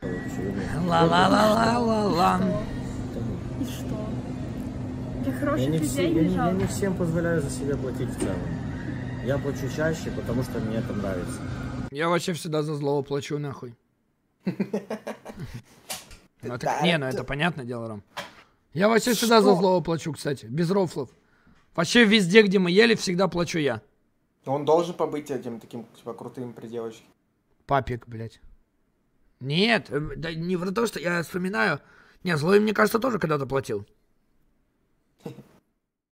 Ла-ла-ла-ла-ла-ла. И что? Для хороших людей не жалко. Я не всем позволяю за себя платить в целом. Я плачу чаще, потому что мне это нравится. Я вообще всегда за злого плачу, нахуй. Ну это понятное дело, Ром. Я вообще всегда за злого плачу, кстати, без рофлов. Вообще везде, где мы ели, всегда плачу я. Он должен побыть этим таким, типа, крутым при девочке. Папик, блядь. Нет, да не про то, что я вспоминаю. Не, злой, мне кажется, тоже когда-то платил.